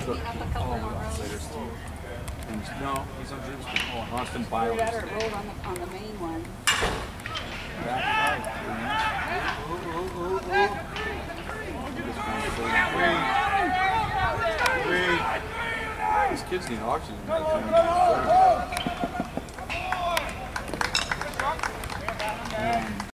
picking up a couple more rows. No, he's on James. Oh, Austin Biles. Better roll on the main one. Back five. These kids need oxygen.